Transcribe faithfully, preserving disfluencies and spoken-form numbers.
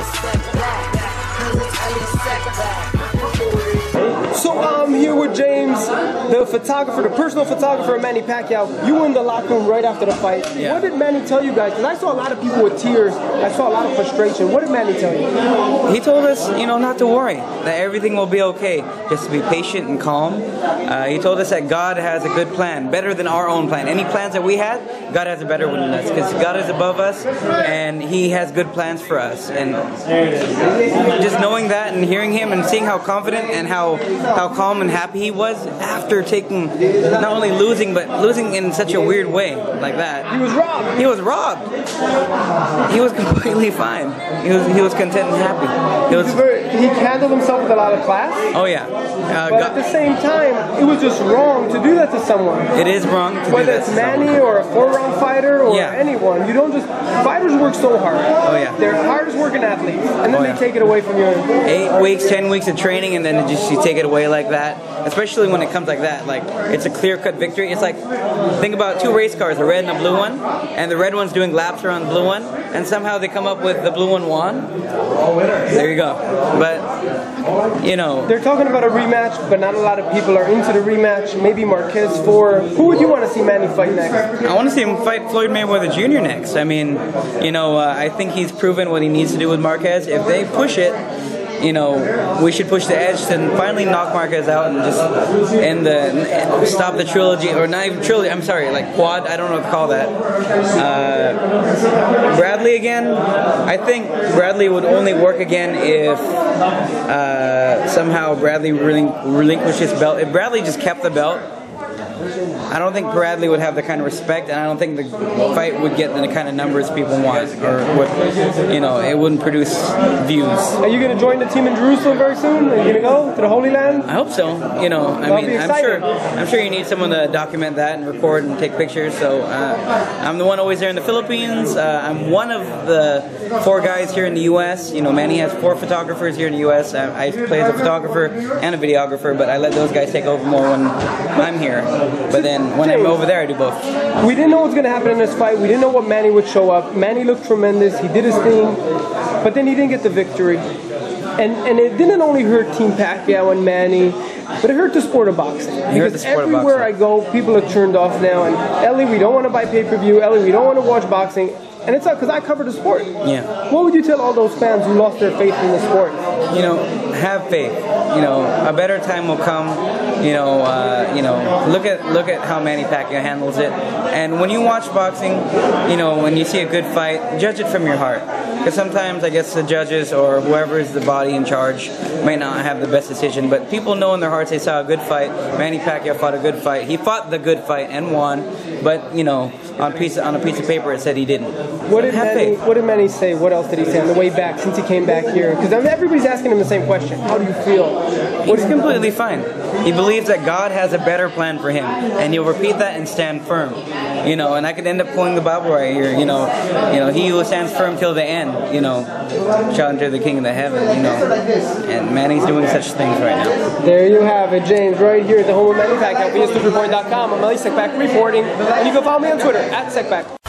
So I'm here with James, the photographer, the personal photographer of Manny Pacquiao. You were in the locker room right after the fight. Yeah. What did Manny tell you guys? Because I saw a lot of people with tears. I saw a lot of frustration. What did Manny tell you? He told us, you know, not to worry, that everything will be okay. Just to be patient and calm. Uh, he told us that God has a good plan, better than our own plan. Any plans that we had, God has a better one than us, because God is above us, and He has good plans for us. And just knowing that and hearing him and seeing how confident and how how calm and happy he was after taking, not only losing, but losing in such a weird way like that. He was robbed. He was robbed. He was completely fine. He was he was content and happy. He was. He handled himself with a lot of class. Oh yeah. Uh, but God, at the same time, it was just wrong to do that to someone. It is wrong to Whether do that it's to Manny someone. or a four-round fighter or Yeah. anyone, you don't just. Fighters work so hard. Oh yeah. They're hardest working athletes, and then Oh, they yeah. take it away from you. Eight weeks, ten weeks of training, and then just you take it away like that. Especially when it comes like that, like it's a clear-cut victory. It's like, think about two race cars, a red and a blue one, and the red one's doing laps around the blue one, and somehow they come up with the blue one won. There you go. But you know, They're talking about a rematch, but not a lot of people are into the rematch. Maybe Marquez for. Who would you want to see Manny fight next? I want to see him fight Floyd Mayweather Junior next. I mean, you know, uh, I think he's proven what he needs to do with Marquez. If they push it, you know, we should push the edge to finally knock Marquez out and just end the stop the trilogy, or not even trilogy. I'm sorry, like quad. I don't know what to call that. Uh, Bradley again. I think Bradley would only work again if uh, somehow Bradley relin- relinquished his belt. If Bradley just kept the belt, I don't think Bradley would have the kind of respect, and I don't think the fight would get the kind of numbers people want, or what, you know, it wouldn't produce views. Are you going to join the team in Jerusalem very soon? Are you going to go to the Holy Land? I hope so. You know, I That'll mean, be I'm exciting. sure, I'm sure you need someone to document that and record and take pictures. So uh, I'm the one always there in the Philippines. Uh, I'm one of the four guys here in the U S You know, Manny has four photographers here in the U S I, I play as a photographer and a videographer, but I let those guys take over more when I'm here. But then when I'm over there, I do both. We didn't know what was going to happen in this fight. We didn't know what Manny would show up. Manny looked tremendous. He did his thing, but then he didn't get the victory. And and it didn't only hurt Team Pacquiao and Manny, but it hurt the sport of boxing. hurt Because the sport of everywhere boxing. I go, people are turned off now. And Ellie, we don't want to buy pay-per-view. Ellie, we don't want to watch boxing. And it's not because I cover the sport. Yeah. What would you tell all those fans who lost their faith in the sport? You know, have faith. You know, a better time will come. You know, uh, you know, look at look at how Manny Pacquiao handles it. And when you watch boxing, you know, when you see a good fight, judge it from your heart. Because sometimes I guess the judges or whoever is the body in charge may not have the best decision. But people know in their hearts they saw a good fight. Manny Pacquiao fought a good fight. He fought the good fight and won. But you know, on piece on a piece of paper it said he didn't. What did have Manny, faith. what did Manny say? What else did he say on the way back since he came back here? Because everybody's asking him the same question. How do you feel? What He's completely fine. He believes that God has a better plan for him, and he'll repeat that and stand firm. You know, and I could end up pulling the Bible right here. You know, you know, he who stands firm till the end. You know, challenger the King of the heaven. You know, and Manny's doing such things right now. There you have it, James, right here at the home of Manny Pacquiao. V S two report dot com. I'm Ali Sekpak reporting, and you can follow me on Twitter at Sekpak.